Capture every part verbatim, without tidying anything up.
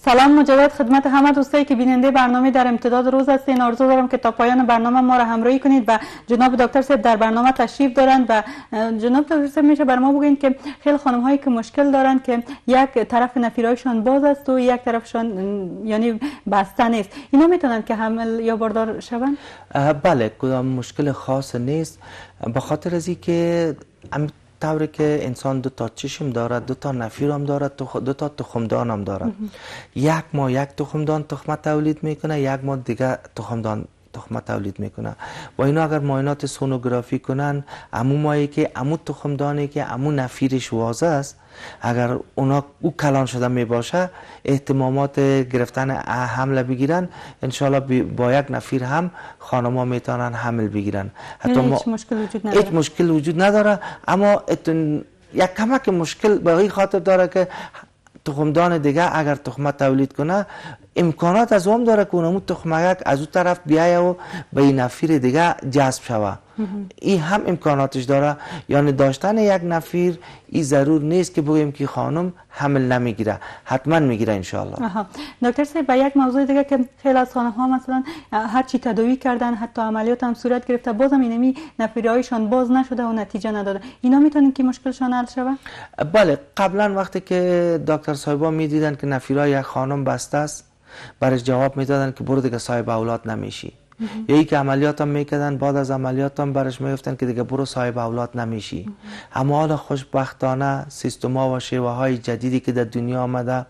سلام مجدد خدمت همه دوستایی که بیننده برنامه در امتداد روز هستین. آرزو دارم که تا پایان برنامه ما را همراهی کنید و جناب دکتر صاحب در برنامه تشریف دارند و جناب دکتر صاحب میشه بر ما بگین که خیلی خانم هایی که مشکل دارند که یک طرف نفیرایشان باز است و یک طرفشان یعنی بسته نیست، اینا میتونن که حامل یا باردار شوند؟ بله، کدام مشکل خاص نیست، به خاطر از اینکه طوری که انسان دو تا چشم دارد، دو تا نفیر هم دارد، دو تا تخمدان هم دارد. یک ماه یک تخمدان تخمه تولید میکنه، یک ماه دیگه تخمدان تخمه تولید میکنه و اینا اگر معاینات سونوگرافی کنن، امو مایی که امو تخمدانی که امو نفیرش واضح است، اگر اونا او کلان شده می باشه، احتمامات گرفتن حمل بگیرن، انشالله با یک نفیر هم خانما میتونن حمل بگیرن. حتی ما هیچ مشکل وجود نداره. هیچ مشکل وجود نداره، اما یک کمک مشکل به این خاطر داره که تخمدان دیگه اگر تخمه تولید کنه، امکانات از اون داره که اونمو تخمه از اون طرف بیایه و به این نفیر دیگه جذب شوه. این هم امکاناتش داره، یعنی داشتن یک نفیر این ضرور نیست که بگیم که خانم حمل نمیگیره، حتما میگیره انشالله. دکتر صاحب، به یک موضوع دیگه که خیلی از خانم ها مثلا هر چی تداوی کردن، حتی عملیات هم صورت گرفته، بازم اینمی نفیرهایشان باز نشده و نتیجه نداده، اینا میتونن که مشکلشان حل شوه؟ بله، قبلا وقتی که دکتر صاحبا میدیدن که نفیرهای یک خانم بسته است، برش جواب میدادن که برو دیگه صاحب اولاد نمیشی. یا ای که عملیات هم میکردن، بعد از عملیات هم برش میگفتن که دیگه برو صاحب اولاد نمیشی. اما حالا خوشبختانه سیستما و شیوه های جدیدی که در دنیا آمده،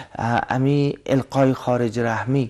امی القای خارج رحمی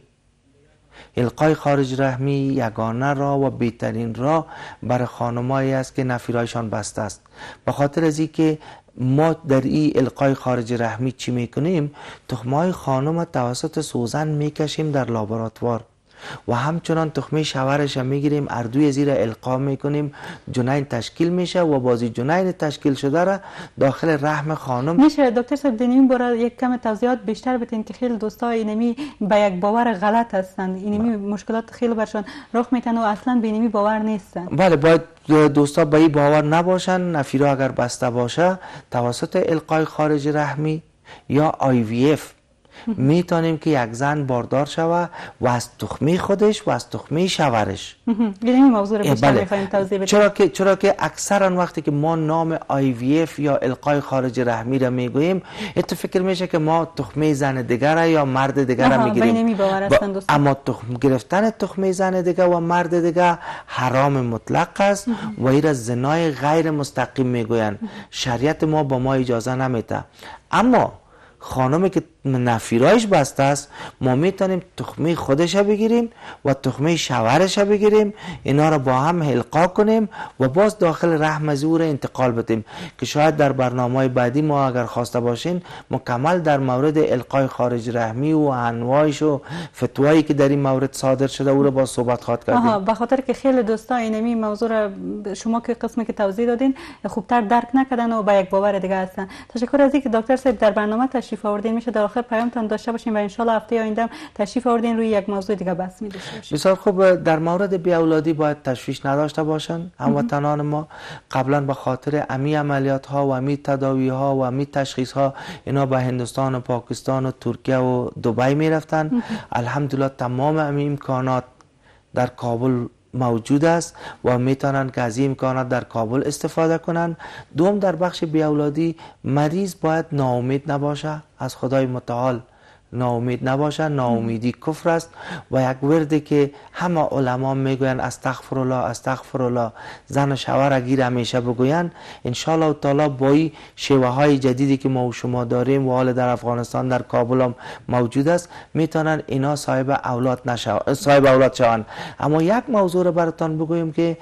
القای خارج رحمی یگانه را و بهترین را برای خانمایی است که نفیرهایشان بسته است. به خاطر از اینکه ما در این القای خارج رحمی چی میکنیم؟ تخمه خانم توسط سوزن میکشیم در لابراتوار و همچنان تخمه شوهرش هم میگیریم، اردوی زیر القا میکنیم، جنین تشکیل میشه و بازی جنین تشکیل شده را داخل رحم خانم. میشه دکتر صاحب اینمی باره یک کم توضیحات بیشتر بدین که خیلی دوستا اینمی به یک باور غلط هستند، اینمی مشکلات خیلی برشان رخ میتن و اصلا به اینمی باور نیستن؟ بله، باید دوستا به این باور نباشن. نفیرها اگر بسته باشه توسط القای خارج رحمی یا آی وی اف میتونیم که یک زن باردار شوه و از تخمه خودش و از تخمه شوهرش. این موضوع رو بیشتر میخوایم توضیح بدیم. چرا که چرا که اکثرا وقتی که ما نام آی وی اف یا القای خارج رحمی را میگوییم، ات فکر میشه که ما تخمه زن دیگر یا مرد دیگر را میگیریم. با... اما تخم گرفتن تخمه زن دیگر و مرد دیگر حرام مطلق است و این را زنای غیر مستقیم میگویند. شریعت ما با ما اجازه نمیده. اما خانمی که نفیرایش بسته است، ما میتونیم تخمه خودش بگیریم و تخمه شوهرش بگیریم، اینا را با هم القا کنیم و باز داخل رحم از او را انتقال بدیم که شاید در برنامه بعدی ما اگر خواسته باشین مکمل در مورد القای خارج رحمی و انواعش و فتوایی که در این مورد صادر شده او را با صحبت خواهد کردیم. آها، به خاطر که خیلی دوستا اینمی موضوع را شما که قسمی که توضیح دادین خوبتر درک نکردن و با یک باور دیگه هستن. تشکر از اینکه دکتر صاحب در برنامه تشریف آوردین. میشه در آخر پیامتان داشته باشیم و ان شاء الله هفته آینده تشریف آوردین روی یک موضوع دیگه بحث می داشته باشیم. بسیار خوب. در مورد بی اولادی باید تشویش نداشته باشن هموطنان ما. قبلا به خاطر امی عملیات ها و امی تداوی ها و امی تشخیص ها اینا به هندوستان و پاکستان و ترکیه و دبی می رفتن. الحمدلله تمام امی امکانات در کابل موجود است و میتونن که از این امکانات در کابل استفاده کنن. دوم، در بخش بی اولادی مریض باید ناامید نباشه، از خدای متعال ناامید نباشه. ناامیدی کفر است و یک وردی که همه علما میگوین استغفر الله استغفر الله، زن و شوهر گیر همیشه بگوین. ان شاء الله تعالی با این شیوه های جدیدی که ما و شما داریم و حال در افغانستان در کابل هم موجود است، میتونن اینا صاحب اولاد نشون صاحب اولاد شوند. اما یک موضوع رو براتون بگویم که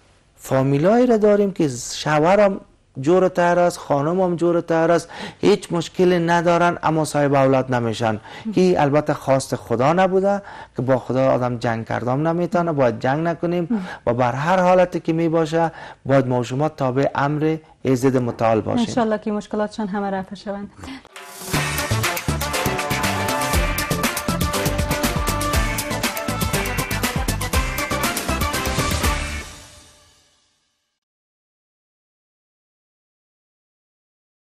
فامیلایی را داریم که شوهرم جور تر است، خانم هم جور تر است، هیچ مشکلی ندارن اما صاحب اولاد نمیشن. که البته خواست خدا نبوده که با خدا آدم جنگ کردام نمیتونه، باید جنگ نکنیم و بر هر حالتی که می باشه باید ما و شما تابع امر ایزد متعال باشیم. ان شاء الله که مشکلاتشان همه رفع شوند.